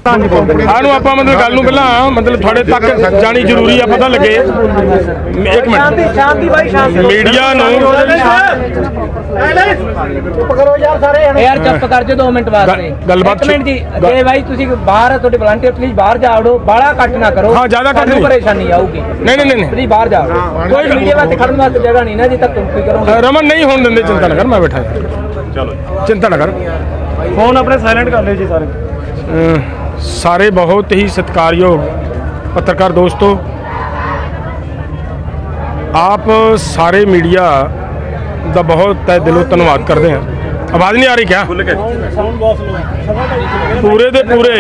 आनू आप मतलब गल नूं पहलां मतलब थोड़े तक जानी जरूरी है, पता लगे। एक मिनट मीडिया नूं यार चुप कर जो 2 मिनट वास्ते गलबात जी जे भाई तुसी बाहर थोड़े वॉलंटियर प्लीज बाहर जाओ, बाला कट ना करो। हाँ ज्यादा कट परेशानी आऊगी। नहीं प्लीज बाहर जाओ, कोई मीडिया वास्ते खड़न वास्ते जगह नहीं ना जी, तक तुम करो। रमन नहीं होने देंगे, चिंता ना कर, मैं बैठा चलो चिंता ना कर। फोन अपने साइलेंट कर लो जी सारे बहुत ही सत्कारयोग पत्रकार दोस्तों, आप सारे मीडिया का बहुत तय दिलों धन्यवाद करते हैं। आवाज़ नहीं आ रही क्या? पूरे दे पूरे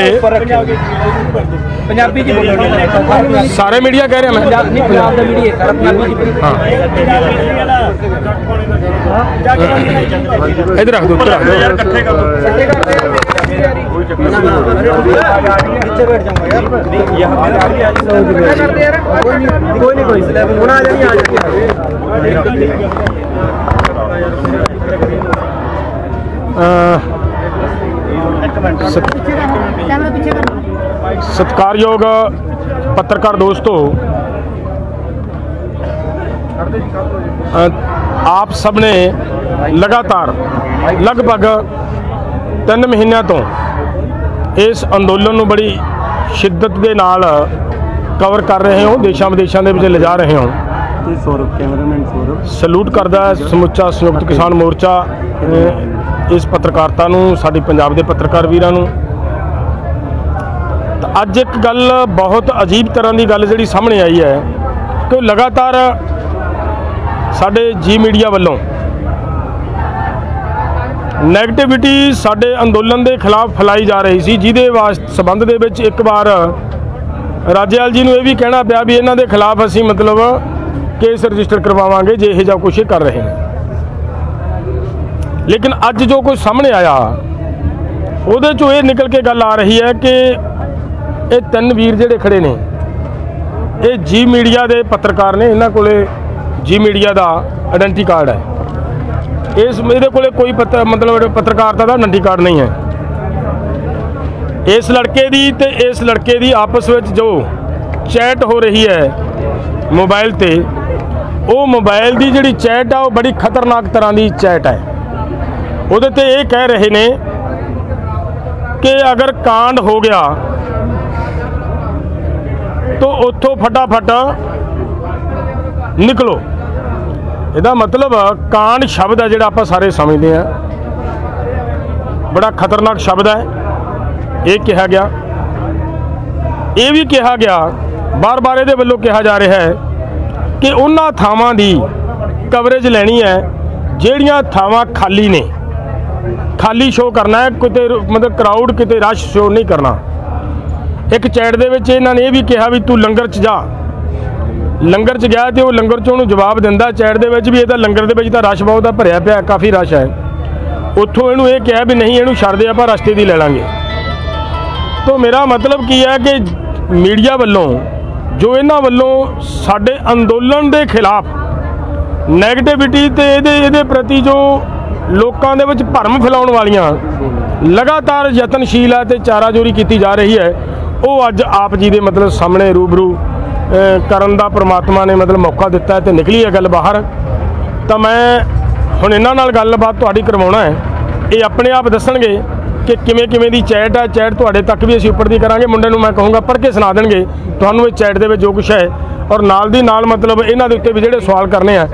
सारे मीडिया कह रहे हैं, मैं इधर रख दो, सत्कारयोग पत्रकार दोस्तों, आप सब ने लगातार लगभग 3 महीनों तो इस अंदोलन को बड़ी शिद्दत के नाल कवर कर रहे हो, देशों विदेशों के ले जा रहे हो। सलूट करदा समुचा संयुक्त किसान मोर्चा इस पत्रकारिता नूं, साडी पंजाब दे पत्रकार वीरां नूं। अज एक गल बहुत अजीब तरह की गल जिहड़ी सामने आई है कि लगातार साडे जी मीडिया वालों नैगेटिविटी साडे अंदोलन के खिलाफ फैलाई जा रही सी, जिहदे संबंध दे विच एक बार राजेवाल जी नूं यह भी कहना पिया भी इन्हां दे खिलाफ असीं मतलब केस रजिस्टर करवावांगे जे इह जिहा कुछ कर रहे हैं। लेकिन अज जो कुछ सामने आया उहदे चों ये निकल के गल आ रही है कि ये 3 वीर जिहड़े खड़े ने ये जी मीडिया के पत्रकार ने, इन्हां कोले जी मीडिया का आइडेंटिटी कार्ड है। इस मेरे को कोई मतलब पत्रकारिता का आइडेंटिटी कार्ड नहीं है। इस लड़के दी ते इस लड़के दी आपस में जो चैट हो रही है मोबाइल ते, वो मोबाइल की जिहड़ी चैट है वो बड़ी खतरनाक तरह की चैट है। उहदे ते ये कह रहे ने कि अगर कांड हो गया तो उत्थों फटाफट निकलो। ਇਹਦਾ मतलब कांड शब्द है जोड़ा आप सारे समझते हैं, बड़ा खतरनाक शब्द है। ये कहा गया, ये भी कहा गया, बार बार ये वालों कहा जा रहा है कि उन्हां थावां दी कवरेज लैनी है ਜਿਹੜੀਆਂ थावां खाली ने, खाली शो करना है, किते मतलब क्राउड किते रश शो नहीं करना। एक चैट दे विच इन्हां ने यह भी कहा भी तू लंगर च जा, लंगर च गया तो वह लंगर चों उहनूं जवाब दिंदा चैट दे विच भी इहदा लंगर दे विच तां रश बहुत भरिया पिया, काफ़ी रश है। उत्थों इहनूं यह कहा भी नहीं इहनूं छड्ड दे आपां रस्ते दी ले लांगे। तो मेरा मतलब की है कि मीडिया वालों जो इन्हां वालों साडे अंदोलन के खिलाफ नैगेटिविटी ते इहदे प्रति जो लोकां दे विच भरम फैलाउण वालियां लगातार यतनशील है ते चाराजोरी की जा रही है, वो अज आप जी दे मतलब सामने रूबरू करन दा परमात्मा ने मतलब मौका दिता है तो निकली है गल बाहर। तो मैं हुण इन्हां नाल गलबात तुहाडी करवाउणा है, ये अपने आप दसणगे कि किवें किवें दी चैट है। चैट तुहाडे तक भी असीं उपर दी करांगे, मुंडे नूं मैं कहूँगा पढ़ के सुना देणगे तुहानूं इस चैट दे विच जो कुछ है, और नाल दी नाल मतलब इन्हां दे उत्ते भी जिहड़े सवाल करने हैं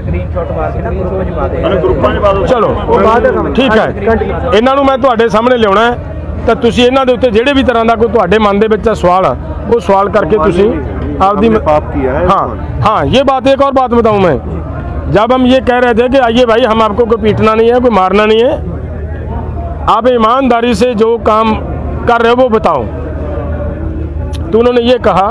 चलो ठीक है, इन्हां नूं मैं तुहाडे सामने लियाउणा है। तो तुसीं इन्हां दे उत्ते जिहड़े भी तरह का कोई तुहाडे मन दे विच सवाल है वो सवाल करके तुसीं आपदी पाप किया है। हाँ ये बात, एक और बात बताऊं मैं, जब हम ये कह रहे थे कि आइए भाई हम आपको कोई पीटना नहीं है, कोई मारना नहीं है, आप ईमानदारी से जो काम कर रहे हो वो बताओ। तो उन्होंने ये कहा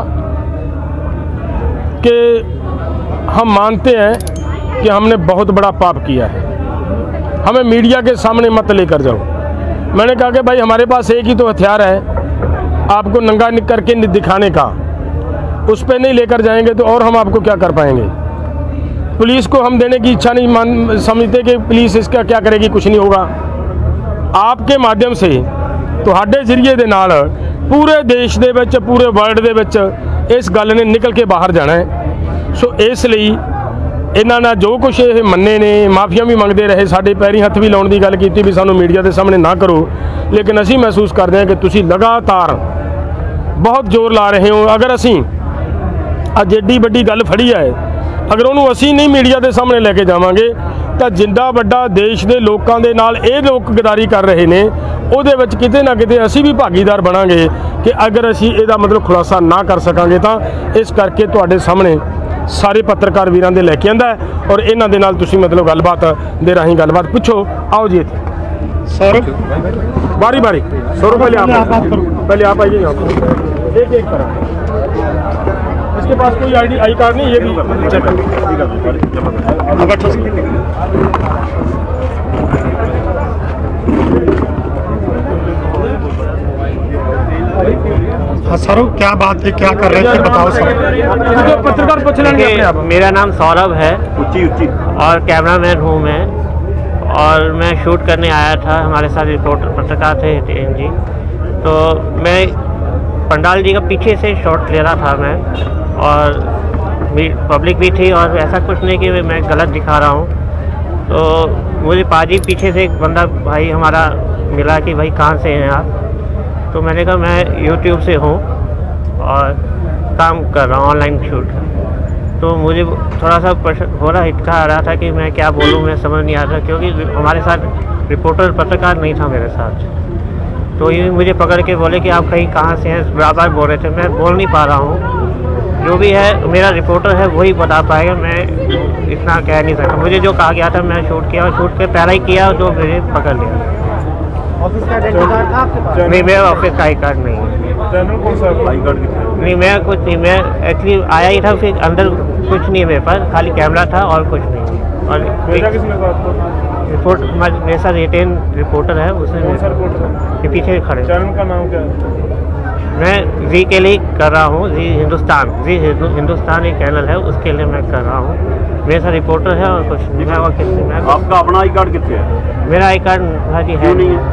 कि हम मानते हैं कि हमने बहुत बड़ा पाप किया है, हमें मीडिया के सामने मत लेकर जाओ। मैंने कहा कि भाई हमारे पास एक ही तो हथियार है आपको नंगा करके दिखाने का, उस पर नहीं लेकर जाएंगे तो और हम आपको क्या कर पाएंगे। पुलिस को हम देने की इच्छा नहीं समझते कि पुलिस इसका क्या करेगी, कुछ नहीं होगा। आपके माध्यम से तुहाडे जरिए दे नाल पूरे देश दे विच पूरे वर्ल्ड दे विच इस गल ने निकल के बाहर जाना है। सो इसलिए इन्हां नाल जो कुछ ये मन्ने ने, माफिया भी मंगते रहे, साडे पैरी हत्थ भी लाउण की गल कीती भी सानू मीडिया के सामने ना करो, लेकिन असीं महसूस करते हैं कि तुसीं लगातार बहुत जोर ला रहे हो। अगर असीं अज एड्डी वड्डी गल फड़ी है, अगर उन्होंने असीं नहीं मीडिया के सामने लैके जावांगे तो जिंदा वड्डा देश के लोगों के नाल ये लोग गदारी कर रहे हैं, उहदे विच किते ना किते असीं भी भागीदार बनांगे कि अगर असीं इहदा मतलब खुलासा ना कर सकांगे तो इस करके तुहाडे सामने सारे पत्रकार वीरां दे लैके आंदा है और इन्हां दे नाल तुसीं मतलब गलबात दे राहीं गलबात पुछो। आओ जी सौरभ, बारी बारी सौरभ पहले आप आइए, एक एक तरह। इसके पास कोई आई कार्ड नहीं, ये भी चेक हाँ सर, क्या बात है, क्या कर रहे थे बताओ सर। पत्रकार पूछ लेंगे। मेरा नाम सौरभ है और कैमरामैन हूँ मैं, और मैं शूट करने आया था, हमारे साथ रिपोर्टर पत्रकार थे हितेन जी। तो मैं पंडाल जी का पीछे से शॉट ले रहा था मैं, और पब्लिक भी थी, और ऐसा कुछ नहीं कि मैं गलत दिखा रहा हूँ। तो मुझे पाजी पीछे से एक बंदा भाई हमारा मिला कि भाई कहाँ से हैं आप, तो मैंने कहा मैं यूट्यूब से हूँ और काम कर रहा हूँ ऑनलाइन शूट। तो मुझे थोड़ा सा हो रहा हिचका आ रहा था कि मैं क्या बोलूँ, मैं समझ नहीं आ रहा, क्योंकि हमारे साथ रिपोर्टर पत्रकार नहीं था मेरे साथ। तो ये मुझे पकड़ के बोले कि आप कहीं कहाँ से हैं, बार बोल रहे थे, मैं बोल नहीं पा रहा हूँ। जो भी है मेरा रिपोर्टर है वही बता पाएगा, मैं इतना कह नहीं सकता। मुझे जो कहा गया था मैं शूट किया, और शूट के पहला ही किया जो मुझे पकड़ लिया। ऑफिस का आइडेंटिटी कार्ड था आपके पास? नहीं, मेरा ऑफिस का आई कार्ड नहीं है। चैनल कौन सा आई कार्ड? नहीं, मैं कुछ नहीं, मैं एक्चुअली आया ही था, फिर अंदर कुछ नहीं है मेरे पास, खाली कैमरा था और कुछ नहीं। और रिपोर्ट मेरे साथ रिटेन रिपोर्टर है, उसने ये पीछे खड़े। चैनल का नाम क्या है? मैं जी के लिए कर रहा हूँ, जी हिंदुस्तान एक चैनल है, उसके लिए मैं कर रहा हूँ। मेरे साथ रिपोर्टर है और कुछ नहीं है। और किसने मैं आपका अपना आई कार्ड कितने है? मेरा आई कार्ड भाजी है नहीं है।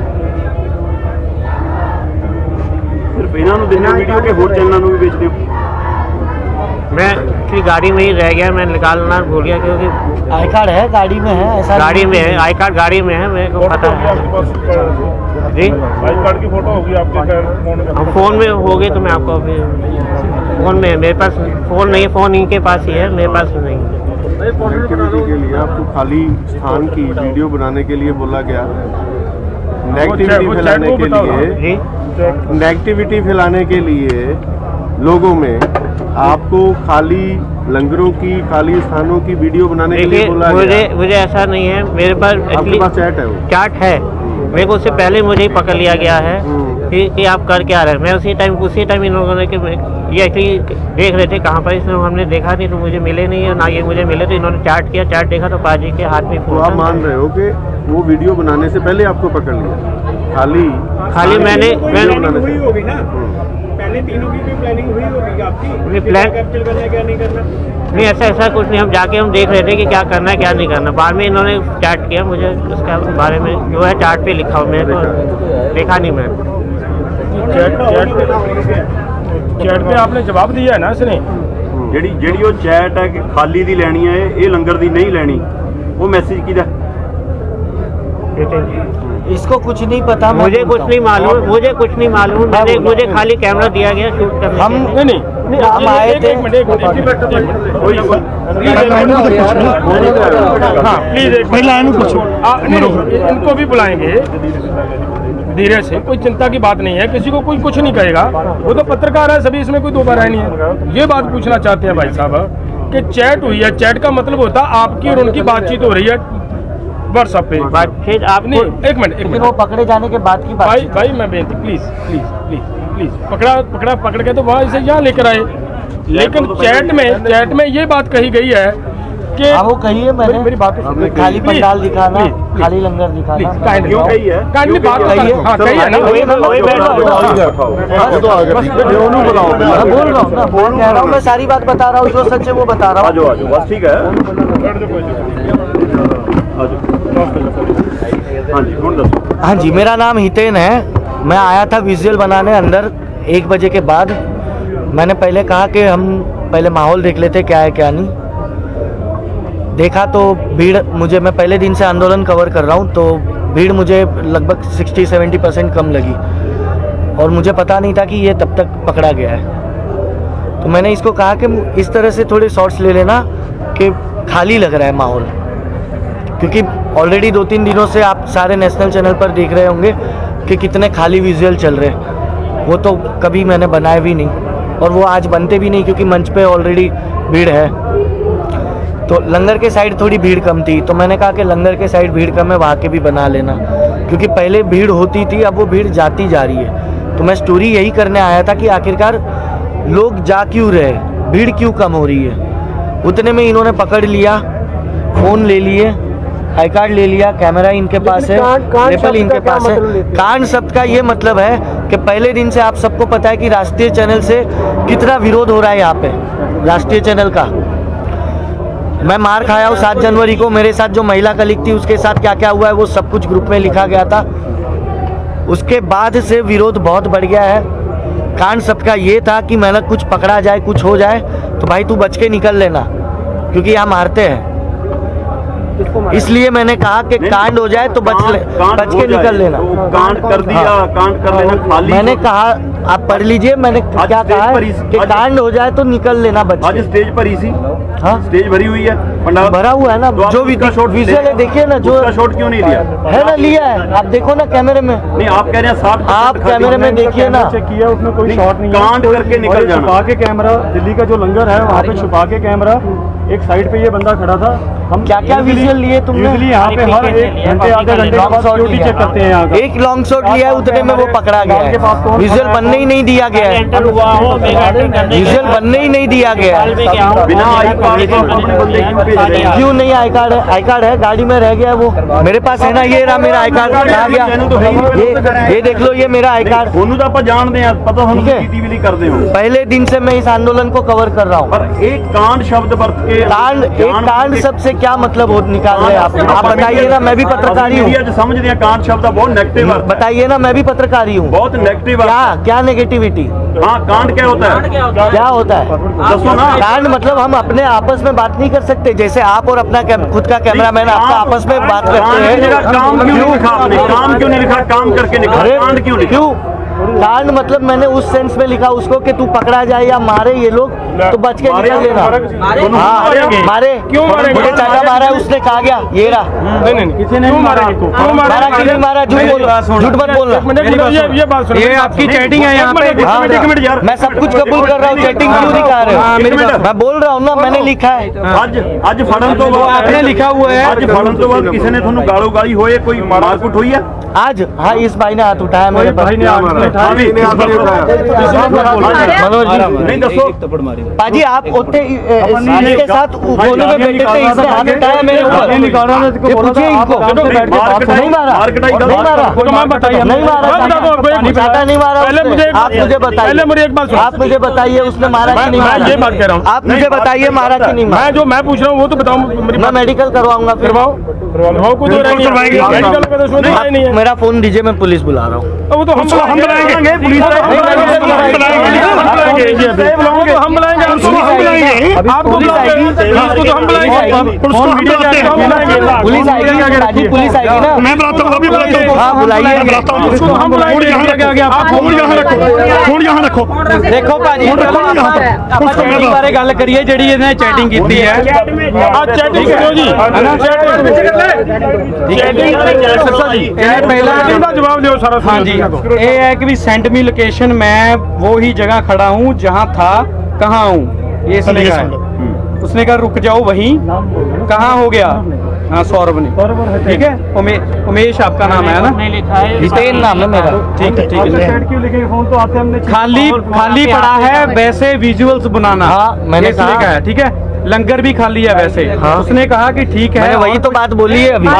सिर्फ इन्होंने देना वीडियो के होर चैनलों को भी बेच दो। मैं एक्चुअली गाड़ी में ही रह गया, मैं निकालना भूल गया, क्योंकि आई कार्ड है गाड़ी में है, ऐसा गाड़ी में है, आई कार्ड गाड़ी में है, मेरे को पता है जी। आई कार्ड की फोटो होगी आपके फोन में? हम फ़ोन में हो गए तो मैं आपको अभी फ़ोन में, मेरे पास फ़ोन नहीं है, फ़ोन इनके पास ही है, मेरे पास नहीं है। नेगेटिविटी के लिए आपको खाली स्थान की वीडियो बनाने के लिए बोला गया, नेगेटिविटी फैलाने के लिए जी, नेगेटिविटी फैलाने के लिए लोगों में आपको खाली लंगरों की, खाली स्थानों की वीडियो बनाने के लिए बोला गया। मुझे ऐसा नहीं है, मेरे पास आपके पास चैट है? वो चार्ट है मेरे को, उससे पहले मुझे ही पकड़ लिया गया है कि आप कर क्या रहे हैं। मैं उसी टाइम इन लोगों ने कि ये एक्चुअली देख रहे थे कहाँ पर, इसमें हमने देखा नहीं तो मुझे मिले नहीं, और ना ये मुझे मिले, तो इन्होंने चार्ट किया, चार्ट देखा तो पाजी के हाथ में। तो आप मान रहे हो कि वो वीडियो बनाने से पहले आपको पकड़ लिया? खाली मैंने हुई होगी ना, पहले तीनों की भी प्लानिंग हुई होगी आपकी, प्लान कैप्चर करना है क्या नहीं करना? नहीं, ऐसा कुछ नहीं, हम जाके हम देख रहे थे कि क्या करना है क्या नहीं करना। बाद में इन्होंने चार्ट किया, मुझे उसके बारे में जो है चार्ट पे लिखा हुआ, मेरे को देखा नहीं मैंने। चैट पे आपने जवाब दिया है ना इसने? ਜਿਹੜੀ ਉਹ ਚੈਟ ਹੈ ਕਿ ਖਾਲੀ ਦੀ ਲੈਣੀ ਹੈ, ਇਹ ਲੰਗਰ ਦੀ नहीं ਲੈਣੀ, वो मैसेज किधर? इसको कुछ नहीं पता, मुझे कुछ नहीं मालूम, मुझे खाली कैमरा दिया गया शूट करने। हम नहीं हम आए थे। हाँ प्लीज इनको भी बुलाएंगे धीरे से, कोई चिंता की बात नहीं है, किसी को कोई कुछ नहीं कहेगा, वो तो पत्रकार है सभी, इसमें कोई दो बार नहीं है। ये बात पूछना चाहते हैं भाई साहब कि चैट हुई है, चैट का मतलब होता है आपकी और उनकी बातचीत हो रही है व्हाट्सएप पे। बातचीत आप नहीं, एक मिनट वो पकड़े जाने के बाद की बात। भाई मैं बेनती, प्लीज पकड़ के तो वहाँ से यहाँ लेकर आए, लेकिन चैट में ये बात कही गई है कि वो कही है मैंने, मेरी बात खाली पंडाल दिखाना, खाली लंगर दिखाना, क्यों कही है? काइंडली बात कही है, हाँ कही है ना, बोल रहा हूँ मैं, सारी बात बता रहा हूँ, जो सच है वो बता रहा हूँ। बस ठीक है। हाँ जी, मेरा नाम हितेन है, मैं आया था विजुअल बनाने अंदर 1 बजे के बाद मैंने पहले कहा कि हम पहले माहौल देख लेते क्या है क्या नहीं। देखा तो भीड़, मुझे, मैं पहले दिन से आंदोलन कवर कर रहा हूँ, तो भीड़ मुझे लगभग 60-70% कम लगी और मुझे पता नहीं था कि ये तब तक पकड़ा गया है। तो मैंने इसको कहा कि इस तरह से थोड़े शॉट्स ले लेना कि खाली लग रहा है माहौल, क्योंकि ऑलरेडी 2-3 दिनों से आप सारे नेशनल चैनल पर देख रहे होंगे कि कितने खाली विजुअल चल रहे हैं। वो तो कभी मैंने बनाए भी नहीं और वो आज बनते भी नहीं, क्योंकि मंच पे ऑलरेडी भीड़ है। तो लंगर के साइड थोड़ी भीड़ कम थी, तो मैंने कहा कि लंगर के साइड भीड़ कम है, वहाँ के भी बना लेना, क्योंकि पहले भीड़ होती थी, अब वो भीड़ जाती जा रही है। तो मैं स्टोरी यही करने आया था कि आखिरकार लोग जा क्यों रहे, भीड़ क्यों कम हो रही है। उतने में इन्होंने पकड़ लिया, फ़ोन ले लिए, आई कार्ड ले लिया, कैमरा इनके पास है, रेफल इनके पास है। कांड शब्द का ये मतलब है कि पहले दिन से आप सबको पता है कि राष्ट्रीय चैनल से कितना विरोध हो रहा है यहाँ पे, राष्ट्रीय चैनल का। मैं मार खाया हूँ 7 जनवरी को, मेरे साथ जो महिला कलीग थी उसके साथ क्या क्या हुआ है वो सब कुछ ग्रुप में लिखा गया था। उसके बाद से विरोध बहुत बढ़ गया है। कांड सबका ये था कि मैंने कुछ पकड़ा जाए, कुछ हो जाए तो भाई तू बच के निकल लेना, क्योंकि यहाँ मारते हैं। इसलिए मैंने कहा कि कांड हो जाए तो बच के निकल लेना। कांड कर दिया, कांड कर लेना खाली। मैंने कहा आप पढ़ लीजिए, मैंने क्या कहा है कि कांड हो जाए तो निकल लेना बच के। आज स्टेज पर ही सी, हाँ स्टेज भरी हुई है, पंडाल भरा हुआ है ना। तो जो विजुअल है देखिए ना, जो शॉट क्यों नहीं लिया है ना, लिया है, आप देखो ना कैमरे में। नहीं, आप कह रहे हैं 60, आप कैमरे में देखिए ना, चेक किया, उसमें कोई शॉट नहीं है। कांड करके निकल जाना। छुपा के कैमरा, दिल्ली का जो लंगर है वहाँ पे छुपा के कैमरा, एक साइड पे ये बंदा खड़ा था। हम क्या क्या विजुअल लिए तुमने? यूजुअली यहाँ पे हर 1 घंटे आधे घंटे बाद सिक्योरिटी चेक करते हैं यहाँ का। एक लॉन्ग शॉट लिया है, उतने में वो पकड़ा गया है। विजुअल बनने ही नहीं दिया गया है, विजुअल बनने ही नहीं दिया गया है। बिना आई कार्ड के अपने बंदे क्यों भेज रहे हैं? क्यों नहीं? आई कार्ड है, आई कार्ड है, गाड़ी में रह गया वो, मेरे पास है ना, ये रहा मेरा आई कार्ड। कहाँ गया? ये देख लो, ये मेरा आई कार्ड। ਉਹਨੂੰ ਤਾਂ ਆਪਾਂ ਜਾਣਦੇ ਆ, ਪਤਾ ਤੁਹਾਨੂੰ टीवी ਕਰਦੇ हो। पहले दिन से मैं इस आंदोलन को कवर कर रहा हूँ। पर एक कांड शब्द बरत के कांड शब्द से क्या मतलब निकाल रहे हैं आप बताइए ना। मैं भी पत्रकारी हूँ, समझते हैं कांड शब्द बहुत नेगेटिव है। बताइए ना, मैं भी पत्रकारी हूँ। बहुत नेगेटिव है। क्या नेगेटिविटी? हाँ, कांड क्या होता है? क्या होता है? दसो ना। कांड मतलब हम अपने आपस में बात नहीं कर सकते, जैसे आप और अपना खुद का कैमरामैन आपका आपस में बात करते हैं। काम क्यों नहीं लिखा आपने? काम क्यों नहीं लिखा? काम करके निकला। कांड क्यों लिखा? क्यों कांड मतलब मैंने उस सेंस में लिखा उसको कि तू पकड़ा जाए या मारे ये लोग तो बच के निकल लेना। हाँ, मारे क्यों मारे? मुझे चाचा मारा है, उसने कहा गया ये रहा। नहीं किसी ने मारा मारा कि नहीं मारा? झूठ मत बोलना। ये आपकी चैटिंग है यहाँ पे। एक मिनट यार, मैं सब कुछ कबूल कर रहा हूँ, चैटिंग क्यों दिखा रहे हो? मैं बोल रहा हूँ ना, मैंने लिखा है। ਅੱਜ ਫੜਨ ਤੋਂ ਬਾਅਦ आपने लिखा हुआ है। ਅੱਜ ਫੜਨ ਤੋਂ ਬਾਅਦ ਕਿਸੇ ਨੇ ਤੁਹਾਨੂੰ ਗਾਲੋ ਗਾਲੀ ਹੋਏ, ਕੋਈ ਮਾਰਕੁੱਟ ਹੋਈ ਹੈ? आज हाँ, इस भाई ने हाथ उठाया मेरे भाई ने मनोज जी। नहीं दसो पाजी, आप उठते इसके साथ कोने में बैठे थे, इसने हाथ उठाया मेरे ऊपर। ये पूछिए इनको, नहीं मारा, नहीं मारा, नहीं मारा, चाटा नहीं मारा। पहले मुझे आप मुझे बताइए, पहले मुझे एक बात सुनो। आप मुझे बताइए उसने मारा कि नहीं मारा? ये बात कह रहा हूँ, आप मुझे बताइए मारा कि नहीं मारा? मैं पूछ रहा हूँ वो तो बताऊँ। मैं मेडिकल करवाऊंगा, फिर मेरा फोन दीजिए, मैं पुलिस बुला रहा हूँ। वो तो हम बुलाएंगे, पुलिस हम बुलाएंगे, आपको पुलिस आएगी, पुलिस आएगी ना। मैं बुलाता हूँ, अभी बुलाता हूँ। हाँ बुलाइए, हम बुलाएंगे। फोन यहाँ रखो। देखो भाजी, ਆਪਾਂ ਚੈਟਿੰਗ ਬਾਰੇ ਗੱਲ ਕਰੀਏ ਜਿਹੜੀ ਇਹਨੇ ਚੈਟਿੰਗ ਕੀਤੀ ਹੈ। चैटिंग करो जी, पहला जवाब दो सारा। हाँ जी, ये है कि भी सेंड मी लोकेशन, मैं वो ही जगह खड़ा हूँ जहाँ था, कहाँ हूँ, ये इसने कहा है। उसने कहा रुक जाओ वहीं, कहाँ हो गया? हाँ, सौरभ ने, ठीक है। उमेश आपका नाम है ना? जितेन नाम है मेरा। ठीक है, ठीक है। क्यों लिखे फोन तो आते हमने खाली पड़ा है वैसे विजुअल्स बनाना। हाँ, मैंने कहा है, ठीक है। लंगर भी खाली है वैसे। हाँ। उसने कहा कि ठीक है, मैंने वही तो बात बोली है अभी।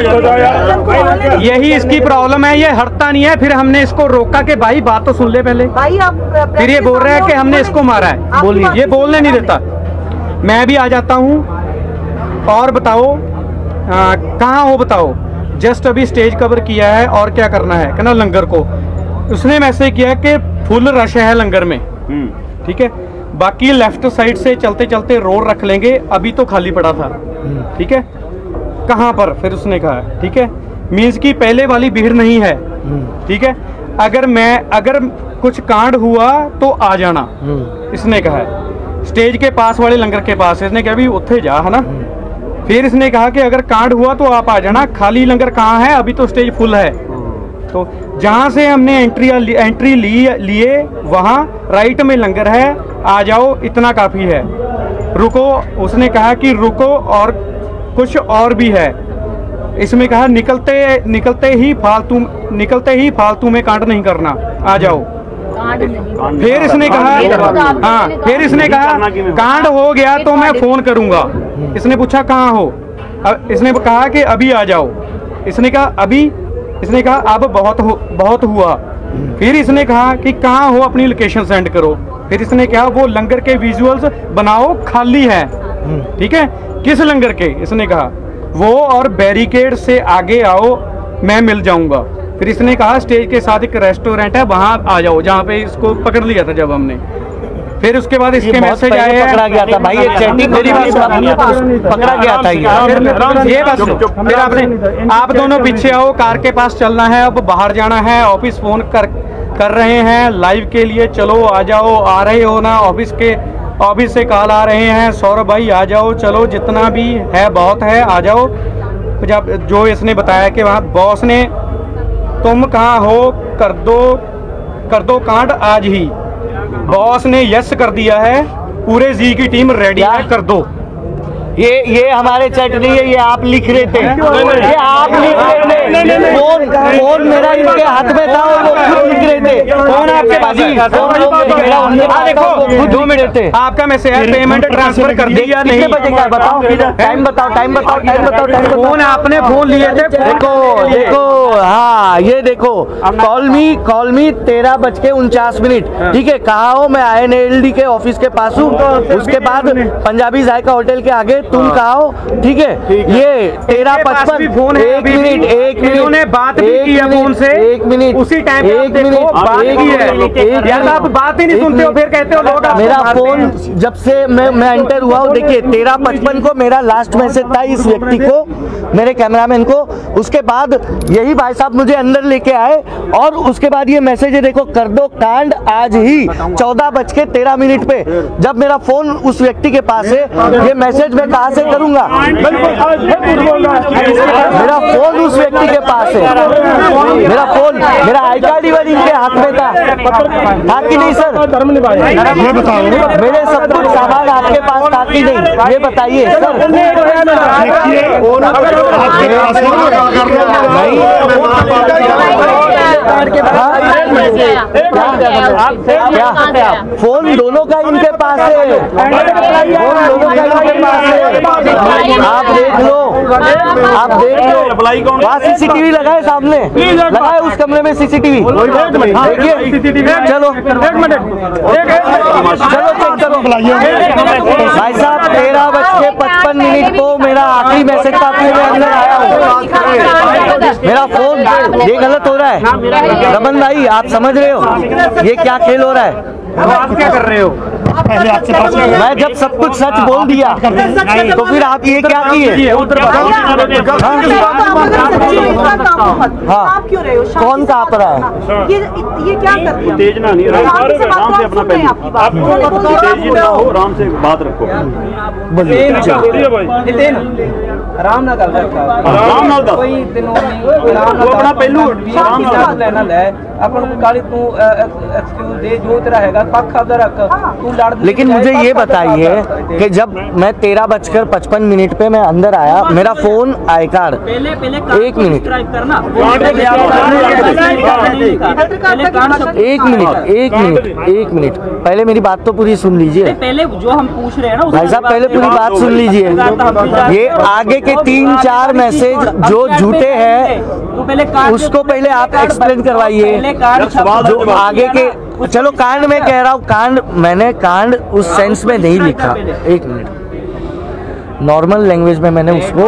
यही इसकी प्रॉब्लम है, ये हटता नहीं है। फिर हमने इसको रोका कि भाई बात तो सुन ले पहले। भाई आप फिर ये बोल रहा है कि हमने इसको मारा है। बोलिए, ये बोलने नहीं देता। मैं भी आ जाता हूँ और बताओ कहाँ हो, बताओ। जस्ट अभी स्टेज कवर किया है और क्या करना है, कहना लंगर को। उसने मैसेज किया कि फुल रश है लंगर में, ठीक है। बाकी लेफ्ट साइड से चलते चलते रोड रख लेंगे, अभी तो खाली पड़ा था, ठीक है। कहाँ पर, फिर उसने कहा, ठीक है, मीन्स की पहले वाली भीड़ नहीं है, ठीक है। अगर कुछ कांड हुआ तो आ जाना, इसने कहा है। स्टेज के पास वाले लंगर के पास, इसने कहा भी उत्थे जा, है ना। फिर इसने कहा कि अगर कांड हुआ तो आप आ जाना, खाली लंगर कहाँ है, अभी तो स्टेज फुल है। तो जहाँ से हमने एंट्री लिए वहाँ राइट में लंगर है, आ जाओ, इतना काफ़ी है, रुको। उसने कहा कि रुको और कुछ और भी है। इसमें कहा निकलते ही फालतू में कांड नहीं करना, आ जाओ। फिर इसने कहा, हाँ, फिर इसने कहा कांड हो गया तो मैं फोन करूंगा। इसने पूछा कहाँ हो, इसने कहा कि अभी आ जाओ। इसने कहा अभी, इसने कहा अब बहुत हुआ। फिर इसने कहा कि कहाँ हो, अपनी लोकेशन सेंड करो। फिर इसने कहा वो लंगर के विजुअल्स बनाओ, खाली है, ठीक है। किस लंगर के, इसने कहा वो, और बैरिकेड से आगे आओ, मैं मिल जाऊंगा। फिर इसने कहा स्टेज के साथ एक रेस्टोरेंट है, वहां आ जाओ, जहाँ पे इसको पकड़ लिया था जब हमने। फिर उसके बाद इसके मैसेज आए, पकड़ा गया था भाई, एक चैटिंग मेरी पकड़ा गया था ये बस। फिर आप दोनों पीछे आओ, कार के पास चलना है, अब बाहर जाना है, ऑफिस फोन कर रहे हैं लाइव के लिए, चलो आ जाओ, आ रहे हो ना, ऑफिस से कॉल आ रहे हैं, सौरभ भाई आ जाओ, चलो जितना भी है बहुत है, आ जाओ। जब जो इसने बताया कि वहाँ बॉस ने, तुम कहाँ हो, कर दो कांड आज ही। बॉस ने यस कर दिया है, पूरे जी की टीम रेडी है, कर दो। ये हमारे चैट नहीं है, ये आप लिख रहे थे, ये आप लिख रहे थे। फोन मेरा इनके हाथ में था और वो खुद लिख रहे थे। फोन आपके पास, देखो 2 मिनट थे, आपका मैसेज पेमेंट ट्रांसफर कर दिया नहीं, कितने बजे का बताओ, टाइम बताओ। फोन आपने फोन लिए थे, देखो, हाँ ये देखो, कॉल मी 13:49, ठीक है। कहाँ हो, मैं INLD के ऑफिस के पास हूँ। उसके बाद पंजाबी जायका होटल के आगे, तुम कहाँ हो, ठीक है। ये 13:55, एक मिनट बात भी की है फोन से, एक मिनट, उसी टाइम बात की है यार, आप बात ही नहीं सुनते हो, फिर कहते हो लोग। मेरा फोन जब से मैं एंटर हुआ हूँ, देखिए 13:55 को मेरा लास्ट मैसेज था इस व्यक्ति को, मेरे कैमरामैन को। उसके बाद यही भाई साहब मुझे अंदर लेके आए और उसके बाद ये मैसेज है, देखो, कर दो कांड आज ही 14:13 पे। जब मेरा फोन उस व्यक्ति के पास है, ये मैसेज मैं कहाँ से करूंगा? मेरा फोन उस व्यक्ति के पास है, मेरा फोन, मेरा आई कार्ड इवन इनके हाथ में था कि नहीं सर? ये बताओ, मेरे सब कुछ सामान आपके पास था कि नहीं, ये बताइए सर। फोन दोनों का इनके पास है, फोन दोनों का इनके पास है। आप देख लो, वहाँ CCTV लगाए, सामने लगाए, उस कमरे में CCTV देखिए। चलो चेक करो भाई साहब। 13:55 को मेरा आखिरी मैसेज था, मैं अंदर आया हूँ। मेरा फोन, ये गलत हो रहा है रमन भाई, आप समझ रहे हो ये क्या खेल हो रहा है? आप क्या कर रहे हो? मैं जब सब कुछ सच बोल दिया तो फिर आप ये क्या किए? आप क्यों रहे हो? कौन कहाँ पर है? ये क्या कर दिया? तेज ना नहीं, आराम से अपना पहले, तेज ना हो, आराम से बात रखो। आराम ना गल रखा, आराम नाल दस, कोई दिनों नहीं, वो अपना पहलू आराम नाल लेना ले, अपन को गाली तू एक्सक्यूज दे, जो तेरा हैगा पक्का उधर रख, तू लड़। लेकिन मुझे ये बताइए कि जब मैं 13:55 पे मैं अंदर आया, मेरा फोन आई कार्ड, एक मिनट, एक मिनट, पहले मेरी बात तो पूरी सुन लीजिए। पहले जो हम पूछ रहे हैं ना भाई साहब, पहले पूरी बात सुन लीजिए। ये आगे के 3-4 मैसेज जो झूठे हैं, उसको पहले आप एक्सप्लेन करवाइए। जो आगे के, चलो कांड में कह रहा हूँ, कांड मैंने कांड उस सेंस में नहीं लिखा। एक मिनट, नॉर्मल लैंग्वेज में मैंने उसको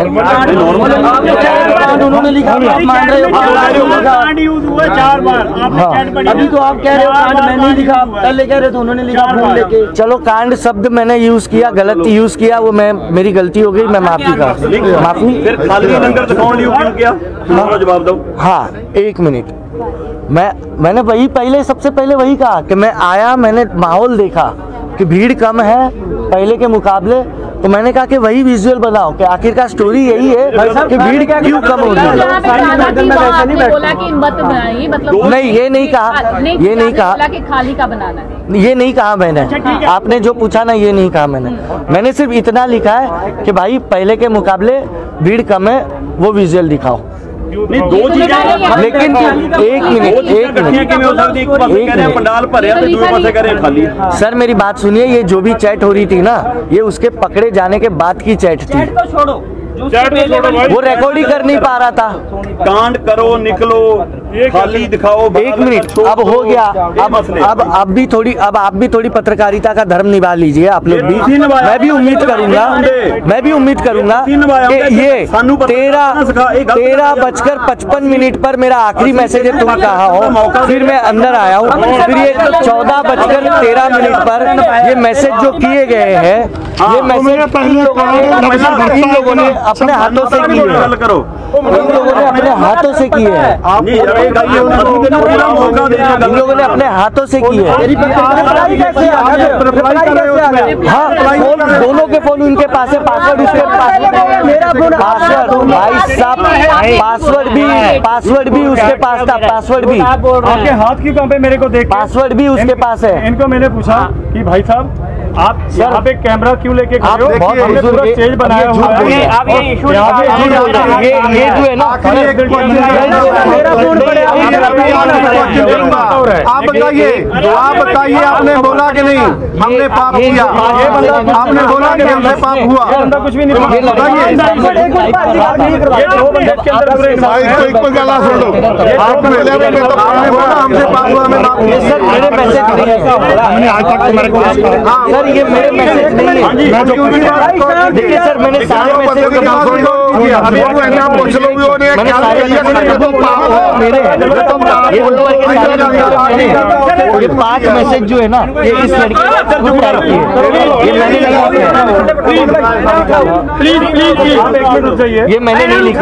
उन्होंने लिखा, आप मान रहे हो? कांड यूज हुआ 4 बार, आपने चैट पढ़ी। अभी तो आप कह रहे हो कांड मैं नहीं लिखा, पहले कह रहे थे उन्होंने लिखा फोन लेके। चलो कांड शब्द मैंने यूज किया, गलत यूज किया, वो मेरी गलती हो गई, मैं माफी का माफी। फिर खाली लंगर दिखाने क्यों किया? जवाब दो। हाँ 1 मिनट, मैंने वही सबसे पहले वही कहा कि मैं आया, मैंने माहौल देखा कि भीड़ कम है पहले के मुकाबले, तो मैंने कहा कि वही विजुअल बनाओ कि आखिरकार स्टोरी यही है कि भीड़ क्यों कम हो रही है। नहीं ये नहीं कहा, ये नहीं कहा कि खाली का बनाना है, ये नहीं कहा मैंने। आपने जो पूछा ना ये नहीं कहा मैंने सिर्फ इतना लिखा है कि भाई पहले के मुकाबले भीड़ कम है, वो विजुअल दिखाओ। नहीं, 2 चीजें, लेकिन 1 मिनट पंडाल भरे दूसरे पासे करे खाली। सर मेरी बात सुनिए, ये जो भी चैट हो रही थी ना, ये उसके पकड़े जाने के बाद की चैट थी, वो रिकॉर्ड ही कर नहीं पा रहा था। कांड करो, निकलो, खाली दिखाओ। 1 मिनट अब हो गया, अब आप भी थोड़ी पत्रकारिता का धर्म निभा लीजिए आप लोग भी। मैं भी उम्मीद करूंगा कि ये 13:55 पर मेरा आखिरी मैसेज है तुम कहा हो, फिर मैं अंदर आया हूँ, फिर ये 14:13 पर ये मैसेज जो किए गए हैं, ये मैसेज इन लोगों ने अपने हाथों से किए हैं, इन लोगों ने अपने हाथों से किए हैं, इन लोगों ने अपने हाथों से किए हैं। हाँ दोनों के फोन उनके पास है, पासवर्ड उसके पास, पासवर्ड भाई साहब, पासवर्ड भी उसके पास था, पासवर्ड भी। आपके हाथ की कहाँ पे मेरे को देख, पासवर्ड भी उसके पास है। इनको मैंने पूछा कि भाई साहब आप यहाँ पे कैमरा क्यों लेके खड़े हो? हमने पूरा स्टेज बनाया हुआ है, आप ये इशू ये जो है ना, आप बताइए आपने बोला कि नहीं हमने पाप किया? आपने बोला कि हमने पाप हुआ? कुछ भी नहीं सर ये मेरे मैसेज नहीं है। देखिए सर मैंने सारे मैसेज ये 5 मैसेज जो है ना, ये इस लड़की ये मैंने नहीं लिखा, ये मैंने नहीं लिखा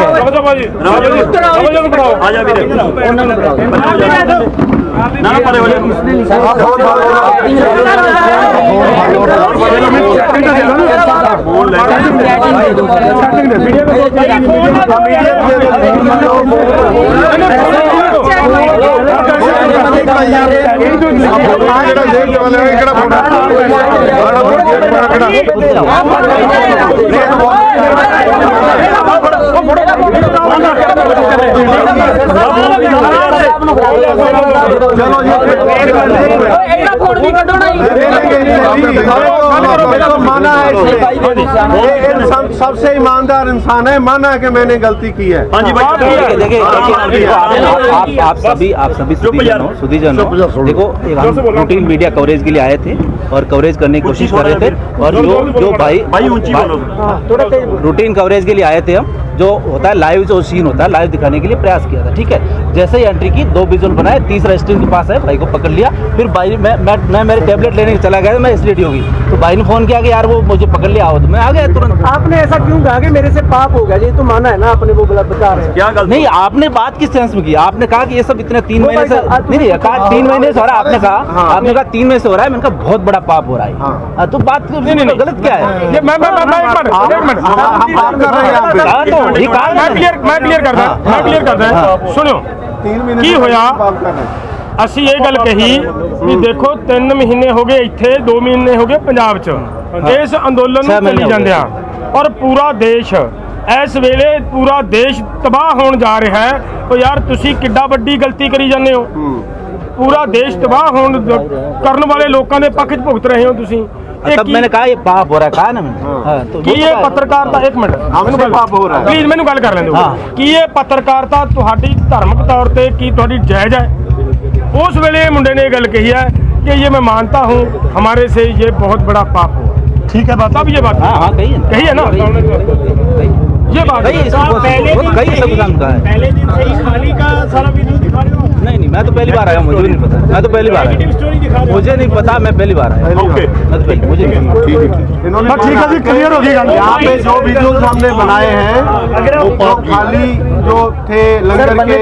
माना है, सबसे ईमानदार इंसान है, माना है कि मैंने गलती की है। हाँ जी भाई, देखिए आप सभी सुधीजन हो, देखो हम रूटीन मीडिया कवरेज के लिए आए थे और कवरेज करने की कोशिश कर रहे थे, और जो भाई रूटीन कवरेज के लिए आए थे हम, जो होता है लाइव, जो सीन होता है लाइव दिखाने के लिए प्रयास किया था। ठीक है, जैसे ही एंट्री की 2 विजुअल बनाए, तीसरा स्टेज के पास है, भाई को पकड़ लिया, फिर भाई मैं मेरे टैबलेट लेने चला गया, मैं इसलिए होगी, तो भाई ने फोन किया कि यार वो मुझे पकड़ लिया, आओ, तो मैं आ गया तुरंत। आपने ऐसा क्यों कहा कि मेरे से पाप हो गया? ये तो माना है ना आपने, वो गलत बता रहे हैं। क्या गलत? नहीं, आपने बात किस सेंस में की? आपने कहा कि ये सब इतने 3 महीने से नहीं कहा 3 महीने से हो रहा है, आपने कहा 3 महीने से हो रहा है, मैंने कहा बहुत बड़ा पाप हो रहा है, तो बात गलत क्या है? मैं क्लियर करता सुनो की होया। ਅਸੀਂ ਇਹ ਗੱਲ ਕਹੀ ਵੀ ਦੇਖੋ 3 ਮਹੀਨੇ ਹੋ ਗਏ ਇੱਥੇ, 2 ਮਹੀਨੇ ਹੋ ਗਏ ਪੰਜਾਬ 'ਚ ਇਸ ਅੰਦੋਲਨ ਨੂੰ ਚੱਲੀ ਜਾਂਦਿਆਂ, ਔਰ ਪੂਰਾ ਦੇਸ਼ ਇਸ ਵੇਲੇ ਪੂਰਾ ਦੇਸ਼ ਤਬਾਹ ਹੋਣ ਜਾ ਰਿਹਾ ਹੈ। ਉਹ ਯਾਰ ਤੁਸੀਂ ਕਿੱਡਾ ਵੱਡੀ ਗਲਤੀ ਕਰੀ ਜਾਂਦੇ ਹੋ, ਪੂਰਾ ਦੇਸ਼ ਤਬਾਹ ਹੋਣ ਕਰਨ ਵਾਲੇ ਲੋਕਾਂ ਦੇ ਪੱਖ 'ਚ ਭੁਗਤ ਰਹੇ ਹੋ ਤੁਸੀਂ। तब मैंने कहा ये पाप हो रहा है, कहा ना मैंने कि ये पत्रकारता, एक मिनट पाप हो रहा है, प्लीज मैंने गल कर लें दो कि ये पत्रकारता तुहाडी धार्मिक तौर पे की तुहाडी जायज है? उस वेले मुंडे ने गल कही है कि ये मैं मानता हूँ हमारे से ये बहुत बड़ा पाप हुआ। ठीक है बात, तब ये बात हाँ कही है ना, ये बात पहले दिन से ही खाली का सारा वीडियो दिखा रहे हो? नहीं, मैं तो पहली बार आया, मुझे भी नहीं पता, मैं तो पहली बार आया, स्टोरी दिखा रहे हो? मुझे नहीं पता, मैं पहली बार आया, मुझे इन्होंने ठीक है जी, क्लियर होगी गल। यहाँ पे जो वीडियो हमने बनाए हैं वो खाली जो थे लंगर के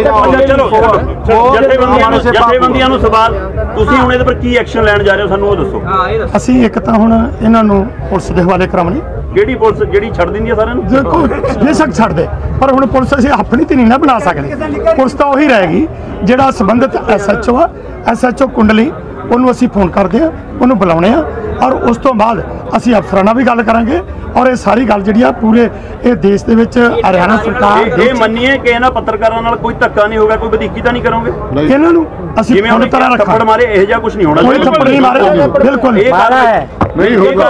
ਜਥੇਬੰਦੀਆਂ ਨੂੰ ਸਵਾਲ, ਤੁਸੀਂ ਹੁਣ ਇਹਦੇ ਪਰ ਕੀ ਐਕਸ਼ਨ ਲੈਣ ਜਾ ਰਹੇ ਹੋ, ਸਾਨੂੰ ਉਹ ਦੱਸੋ। ਅਸੀਂ ਇੱਕ ਤਾਂ ਹੁਣ ਇਹਨਾਂ ਨੂੰ ਪੁਲਿਸ ਦੇ ਹਵਾਲੇ ਕਰਾਉਣੀ, ਕਿਹੜੀ ਪੁਲਿਸ ਜਿਹੜੀ ਛੱਡ ਦਿੰਦੀ ਹੈ ਸਾਰਿਆਂ ਨੂੰ? ਦੇਖੋ ਬੇਸ਼ੱਕ ਛੱਡ ਦੇ, ਪਰ ਹੁਣ ਪੁਲਿਸ ਅਸੀਂ ਆਪਣੀ ਤੇ ਨਹੀਂ ਨਾ ਬਣਾ ਸਕਦੇ। ਪੁਲਿਸ ਤਾਂ ਉਹੀ ਰਹੇਗੀ ਜਿਹੜਾ ਸੰਬੰਧਿਤ SHO ਆ, SHO ਕੁੰਡਲੀ, ਉਹਨੂੰ ਅਸੀਂ ਫੋਨ ਕਰਦੇ ਆ, ਉਹਨੂੰ ਬੁਲਾਉਣੇ ਆ, ਔਰ ਉਸ ਤੋਂ ਬਾਅਦ ਅਸੀਂ ਅਫਸਰਾਂ ਨਾਲ ਵੀ ਗੱਲ ਕਰਾਂਗੇ, ਔਰ ਇਹ ਸਾਰੀ ਗੱਲ ਜਿਹੜੀ ਆ ਪੂਰੇ ਇਹ ਦੇਸ਼ ਦੇ ਵਿੱਚ ਹਰਿਆਣਾ ਸਰਕਾਰ ਇਹ ਮੰਨੀਏ ਕਿ ਇਹਨਾਂ ਪੱਤਰਕਾਰਾਂ ਨਾਲ ਕੋਈ ਧੱਕਾ ਨਹੀਂ ਹੋਗਾ, ਕੋਈ ਵਧੀਕੀ ਤਾਂ ਨਹੀਂ ਕਰੋਗੇ? ਇਹਨਾਂ ਨੂੰ ਅਸੀਂ ਜਿਵੇਂ ਹੁਣ ਤਰ੍ਹਾਂ ਥੱਪੜ ਮਾਰੇ ਇਹੋ ਜਿਹਾ ਕੁਝ ਨਹੀਂ ਹੋਣਾ, ਕੋਈ ਥੱਪੜ ਨਹੀਂ ਮਾਰੇ, ਬਿਲਕੁਲ ਮਾਰਾ ਹੈ ਨਹੀਂ ਹੋਗਾ,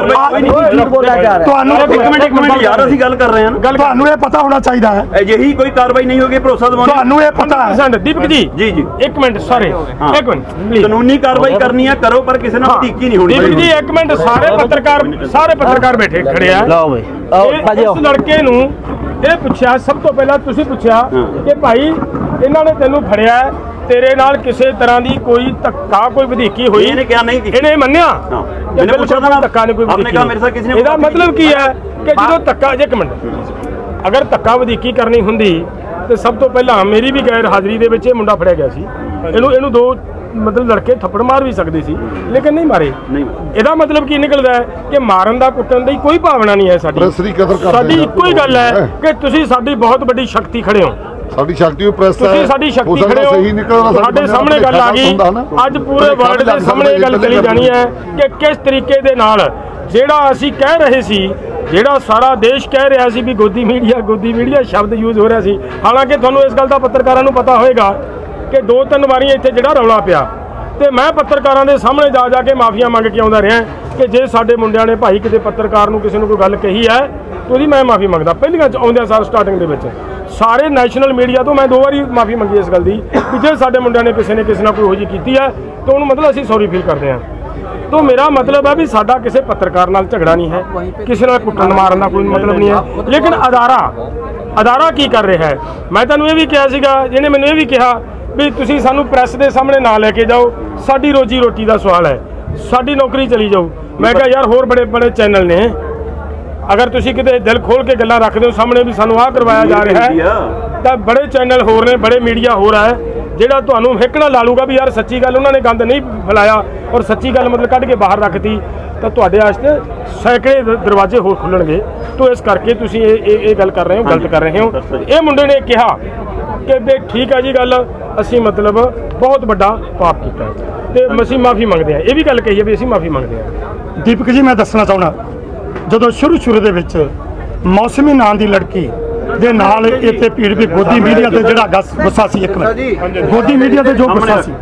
ਤੁਹਾਨੂੰ ਇੱਕ ਮਿੰਟ ਯਾਰ, ਅਸੀਂ ਗੱਲ ਕਰ ਰਹੇ ਹਾਂ, ਤੁਹਾਨੂੰ ਇਹ ਪਤਾ ਹੋਣਾ ਚਾਹੀਦਾ ਹੈ ਅਜਿਹੀ ਕੋਈ ਕਾਰਵਾਈ ਨਹੀਂ ਹੋਗੀ, ਭਰੋਸਾ ਦਿਵਾਉਣਾ ਤੁਹਾਨੂੰ ਇਹ ਪਤਾ ਹੈ। ਦੀਪਕ ਜੀ ਜੀ ਇੱਕ ਮਿੰਟ, ਸੌਰੀ ਇੱਕ ਮਿੰਟ, ਕਾਨੂੰਨੀ ਕਾਰਵਾਈ ਕਰਨੀ ਹੈ ਕਰੋ, ਪਰ ਕਿਸੇ ਨਾਲ ਵਧੀਕੀ ਨਹੀਂ ਹੋਣੀ। ਦੀਪਕ ਜੀ ਇੱਕ ਮਿੰਟ, ਸਾਰੇ ਪੱਤਰਕਾਰ ਬੈਠੇ ਖੜੇ ਆ, ਲਓ ਬਈ ਇਸ ਲੜਕੇ ਨੂੰ ਇਹ ਪੁੱਛਿਆ, ਸਭ ਤੋਂ ਪਹਿਲਾਂ ਤੁਸੀਂ ਪੁੱਛਿਆ ਕਿ ਭਾਈ ਇਹਨਾਂ ਨੇ ਤੈਨੂੰ ਫੜਿਆ, ਤੇਰੇ ਨਾਲ ਕਿਸੇ ਤਰ੍ਹਾਂ ਦੀ ਕੋਈ ਧੱਕਾ ਕੋਈ ਵਧੀਕੀ ਹੋਈ? ਇਹਨੇ ਕਿਹਾ ਨਹੀਂ ਕੀਤੀ, ਇਹਨੇ ਮੰਨਿਆ ਇਹਨੇ ਪੁੱਛਿਆ ਤਾਂ ਧੱਕਾ ਨਹੀਂ ਕੋਈ ਆਪਨੇ ਕਹਾ ਮੇਰੇ ਸਾਥ ਕਿਸੇ ਨੇ। ਇਹਦਾ ਮਤਲਬ ਕੀ ਹੈ ਕਿ ਜਦੋਂ ਧੱਕਾ, ਇੱਕ ਮਿੰਟ, ਅਗਰ ਧੱਕਾ ਵਧੀਕੀ ਕਰਨੀ ਹੁੰਦੀ ਤੇ ਸਭ ਤੋਂ ਪਹਿਲਾਂ ਮੇਰੀ ਵੀ ਗੈਰ ਹਾਜ਼ਰੀ ਦੇ ਵਿੱਚ ਇਹ ਮੁੰਡਾ ਫੜਿਆ ਗਿਆ ਸੀ, ਇਹਨੂੰ ਦੋ ਮਤਲਬ ਲੜਕੇ ਥੱਪੜ ਮਾਰ ਵੀ ਸਕਦੇ ਸੀ, ਲੇਕਿਨ ਨਹੀਂ ਮਾਰੇ। ਇਹਦਾ ਮਤਲਬ ਕੀ ਨਿਕਲਦਾ ਹੈ ਕਿ ਮਾਰਨ ਦਾ ਕੁੱਟਣ ਦੀ ਕੋਈ ਭਾਵਨਾ ਨਹੀਂ ਹੈ ਸਾਡੀ। ਸਾਡੀ ਇੱਕੋ ਹੀ ਗੱਲ ਹੈ ਕਿ ਤੁਸੀਂ ਸਾਡੀ ਬਹੁਤ ਵੱਡੀ ਸ਼ਕਤੀ ਖੜੇ ਹੋ, ਸਾਡੀ ਸ਼ਕਤੀ ਪ੍ਰੈਸ ਹੈ, ਤੁਸੀਂ ਸਾਡੀ ਸ਼ਕਤੀ ਖੜੇ ਹੋ, ਸਾਡੇ ਸਾਹਮਣੇ ਗੱਲ ਆ ਗਈ, ਅੱਜ ਪੂਰੇ ਵਰਲਡ ਦੇ ਸਾਹਮਣੇ ਇਹ ਗੱਲ ਚਲੀ ਜਾਣੀ ਹੈ ਕਿ ਕਿਸ ਤਰੀਕੇ ਦੇ ਨਾਲ ਜਿਹੜਾ ਅਸੀਂ ਕਹਿ ਰਹੇ ਸੀ, ਜਿਹੜਾ ਸਾਰਾ ਦੇਸ਼ ਕਹਿ ਰਿਹਾ ਸੀ ਵੀ ਗੋਦੀ ਮੀਡੀਆ ਸ਼ਬਦ ਯੂਜ਼ ਹੋ ਰਿਹਾ ਸੀ, ਹਾਲਾਂਕਿ ਤੁਹਾਨੂੰ ਇਸ ਗੱਲ ਦਾ ਪੱਤਰਕਾਰਾਂ ਨੂੰ ਪਤਾ ਹੋਏਗਾ ਕਿ 2-3 ਵਾਰੀਆਂ ਇੱਥੇ ਜਿਹੜਾ ਰੌਲਾ ਪਿਆ ਤੇ ਮੈਂ ਪੱਤਰਕਾਰਾਂ ਦੇ ਸਾਹਮਣੇ ਜਾ ਕੇ ਮਾਫੀਆਂ ਮੰਗ ਕੇ ਆਉਂਦਾ ਰਿਹਾ ਕਿ ਜੇ ਸਾਡੇ ਮੁੰਡਿਆਂ ਨੇ ਭਾਈ ਕਿਤੇ ਪੱਤਰਕਾਰ ਨੂੰ ਕਿਸੇ ਨੂੰ ਕੋਈ ਗੱਲ ਕਹੀ ਹੈ ਤਾਂ ਉਹਦੀ ਮੈਂ ਮਾਫੀ ਮੰਗਦਾ। ਪਹਿਲੀਆਂ ਆਉਂਦਿਆਂ ਸਾਰ ਸਟਾਰਟਿੰਗ ਦੇ ਵਿੱਚ ਸਾਰੇ ਨੈਸ਼ਨਲ ਮੀਡੀਆ ਤੋਂ ਮੈਂ 2 ਵਾਰੀ ਮਾਫੀ ਮੰਗੀ ਇਸ ਗੱਲ ਦੀ ਕਿ ਜੇ ਸਾਡੇ ਮੁੰਡਿਆਂ ਨੇ ਕਿਸੇ ਨਾਲ ਕੋਈ ਇਹੋ ਜਿਹੀ ਕੀਤੀ ਹੈ ਤਾਂ ਉਹਨੂੰ ਮਤਲਬ ਅਸੀਂ ਸੌਰੀ ਫੀਲ ਕਰਦੇ ਹਾਂ। तो मेरा मतलब है भी साडा किसी पत्रकार नाल झगड़ा नहीं है, किसी नाल कुट्टन मारन दा कोई मतलब नहीं है, लेकिन अदारा की कर रहा है। मैं तुहानूं ये भी कहा सीगा, जिहने मैनूं ये भी कहा भी तुसीं सानूं प्रैस दे सामने ना लैके जाओ, साडी रोजी रोटी दा सवाल है, साडी नौकरी चली जाओ। मैं कहा यार होर बड़े बड़े चैनल ने, अगर तुसीं किते दिल खोल के गल्लां रखदे हो सामने भी सानूं आ करवाया जा रहा है, तो बड़े चैनल होर ने, बड़े मीडिया हो रहा है ਜਿਹੜਾ ਤੁਹਾਨੂੰ ਹਿੱਕਣਾ ਲਾ ਲੂਗਾ ਵੀ ਯਾਰ ਸੱਚੀ ਗੱਲ ਉਹਨਾਂ ਨੇ ਗੰਦ ਨਹੀਂ ਫੈਲਾਇਆ ਔਰ ਸੱਚੀ ਗੱਲ ਮਤਲਬ ਕੱਢ ਕੇ ਬਾਹਰ ਰੱਖਤੀ, ਤਾਂ ਤੁਹਾਡੇ ਵਾਸਤੇ ਸੈਂਕੜੇ ਦਰਵਾਜ਼ੇ ਹੋਰ ਖੁੱਲਣਗੇ। तो इस करके तुसीं ये गल कर रहे हो, गलत कर रहे हो। ये मुंडे ने कहा कि बे ठीक है जी गल, असीं मतलब बहुत बड़ा पाप किया ते असीं माफ़ी मंगते हैं, ये भी गल कही है भी असीं माफ़ी मंगते हैं। दीपक जी मैं दसना चाहना, जो शुरू दे विच मौसमी नां दी लड़की ਦੇ ਨਾਲ ਇੱਥੇ ਭੀੜ ਵੀ ਗੋਦੀ ਮੀਡੀਆ ਤੇ ਜਿਹੜਾ ਗੁੱਸਾ ਸੀ, ਇੱਕ ਮਿੰਟ ਗੋਦੀ ਮੀਡੀਆ ਤੇ ਜੋ ਗੁੱਸਾ ਸੀ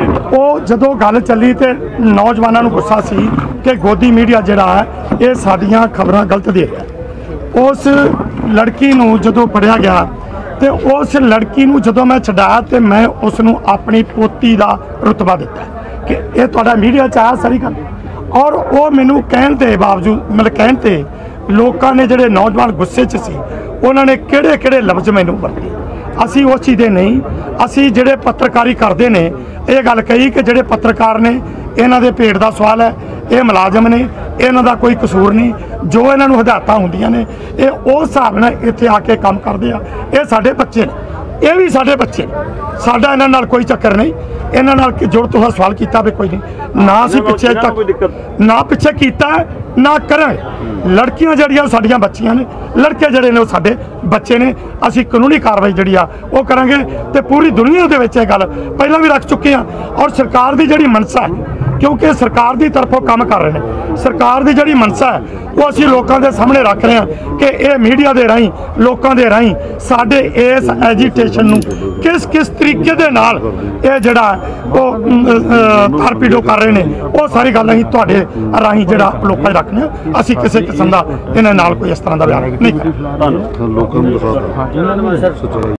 ਉਹ ਜਦੋਂ ਗੱਲ ਚੱਲੀ ਤੇ ਨੌਜਵਾਨਾਂ ਨੂੰ ਗੁੱਸਾ ਸੀ ਕਿ ਗੋਦੀ ਮੀਡੀਆ ਜਿਹੜਾ ਹੈ ਇਹ ਸਾਡੀਆਂ ਖਬਰਾਂ ਗਲਤ ਦੇ ਰਿਹਾ। ਉਸ ਲੜਕੀ ਨੂੰ ਜਦੋਂ ਫੜਿਆ ਗਿਆ ਤੇ ਉਸ ਲੜਕੀ ਨੂੰ ਜਦੋਂ ਮੈਂ ਛਡਾਇਆ ਤੇ ਮੈਂ ਉਸ ਨੂੰ ਆਪਣੀ ਪੋਤੀ ਦਾ ਰੁਤਬਾ ਦਿੱਤਾ ਕਿ ਇਹ ਤੁਹਾਡਾ ਮੀਡੀਆ 'ਚ ਆਇਆ ਸਾਰੀ ਗੱਲ, ਔਰ ਉਹ ਮੈਨੂੰ ਕਹਿਣ ਦੇ ਬਾਵਜੂਦ ਮਤਲਬ ਕਹਿਣ ਤੇ ਲੋਕਾਂ ਨੇ ਜਿਹੜੇ ਨੌਜਵਾਨ ਗੁੱਸੇ 'ਚ ਸੀ ਉਹਨਾਂ ਨੇ ਕਿਹੜੇ ਲਫ਼ਜ਼ ਮੈਨੂੰ ਵਰਤੇ। ਅਸੀਂ ਉਸ ਚੀਜ਼ ਦੇ ਨਹੀਂ, ਅਸੀਂ ਜਿਹੜੇ ਪੱਤਰਕਾਰੀ ਕਰਦੇ ਨੇ ਇਹ ਗੱਲ ਕਹੀ ਕਿ ਜਿਹੜੇ ਪੱਤਰਕਾਰ ਨੇ ਇਹਨਾਂ ਦੇ ਪੇਟ ਦਾ ਸਵਾਲ ਹੈ, ਇਹ ਮੁਲਾਜ਼ਮ ਨੇ, ਇਹਨਾਂ ਦਾ ਕੋਈ ਕਸੂਰ ਨਹੀਂ, ਜੋ ਇਹਨਾਂ ਨੂੰ ਹਦਾਇਤਾਂ ਹੁੰਦੀਆਂ ਨੇ ਇਹ ਉਸ ਹਿਸਾਬ ਨਾਲ ਇੱਥੇ ਆ ਕੇ ਕੰਮ ਕਰਦੇ ਆ। ਇਹ ਸਾਡੇ ਬੱਚੇ ਨੇ, ਇਹ ਵੀ ਸਾਡੇ ਬੱਚੇ, ਸਾਡਾ ਇਹਨਾਂ ਨਾਲ ਕੋਈ ਚੱਕਰ ਨਹੀਂ। ਇਹਨਾਂ ਨਾਲ ਜੁੜ ਤੁਸੀਂ ਸਵਾਲ ਕੀਤਾ ਵੀ ਕੋਈ ਨਹੀਂ ਨਾ, ਅਸੀਂ ਪਿੱਛੇ ਤੱਕ ਨਾ ਪਿੱਛੇ ਕੀਤਾ ਨਾ ਕਰਾਂਗੇ। ਲੜਕੀਆਂ ਜਿਹੜੀਆਂ ਸਾਡੀਆਂ ਬੱਚੀਆਂ ਨੇ, ਲੜਕੇ ਜਿਹੜੇ ਨੇ ਉਹ ਸਾਡੇ ਬੱਚੇ ਨੇ, ਅਸੀਂ ਕਾਨੂੰਨੀ ਕਾਰਵਾਈ ਜਿਹੜੀ ਆ ਉਹ ਕਰਾਂਗੇ ਤੇ ਪੂਰੀ ਦੁਨੀਆ ਦੇ ਵਿੱਚ ਇਹ ਗੱਲ ਪਹਿਲਾਂ ਵੀ ਰੱਖ ਚੁੱਕੇ ਹਾਂ। ਔਰ ਸਰਕਾਰ ਦੀ ਜਿਹੜੀ ਮਨਸਾ ਹੈ, ਕਿਉਂਕਿ ਸਰਕਾਰ ਦੀ ਤਰਫੋਂ ਕੰਮ ਕਰ ਰਹੇ ਨੇ, ਸਰਕਾਰ ਦੀ ਜਿਹੜੀ ਮਨਸਾ ਹੈ ਉਹ ਅਸੀਂ ਲੋਕਾਂ ਦੇ ਸਾਹਮਣੇ ਰੱਖ ਰਹੇ ਹਾਂ ਕਿ ਇਹ ਮੀਡੀਆ ਦੇ ਰਾਹੀਂ ਲੋਕਾਂ ਦੇ ਰਾਹੀਂ ਸਾਡੇ ਇਸ ਐਜੀਟੇਸ਼ਨ ਨੂੰ ਕਿਸ ਤਰੀਕੇ ਦੇ ਨਾਲ ਇਹ ਜਿਹੜਾ ਉਹ ਟਾਰਪੀਡੋ ਕਰ ਰਹੇ ਨੇ, ਉਹ ਸਾਰੀ ਗੱਲ ਅਸੀਂ ਤੁਹਾਡੇ ਰਾਹੀਂ ਜਿਹੜਾ ਲੋਕਾਂ 'ਚ ਰੱਖਦੇ ਹਾਂ। ਅਸੀਂ ਕਿਸੇ ਕਿਸਮ ਦਾ ਇਹਨਾਂ ਨਾਲ ਕੋਈ ਇਸ ਤਰ੍ਹਾਂ ਦਾ ਬਿਆਨ ਨਹੀਂ ਕਰਨਾ। ਲੋਕਾਂ ਨੂੰ